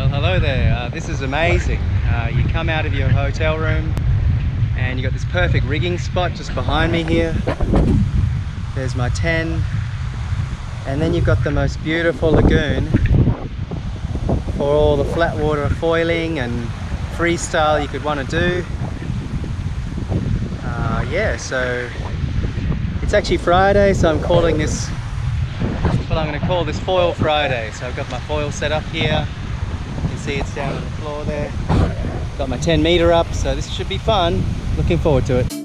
Well, hello there. This is amazing. You come out of your hotel room and you got this perfect rigging spot just behind me here. There's my 10, and then you've got the most beautiful lagoon for all the flat water foiling and freestyle you could want to do. Yeah, so it's actually Friday, so I'm calling this, well, I'm going to call this Foil Friday. So I've got my foil set up here. You can see it's down on the floor there. Got my 10 meter up, so this should be fun. Looking forward to it.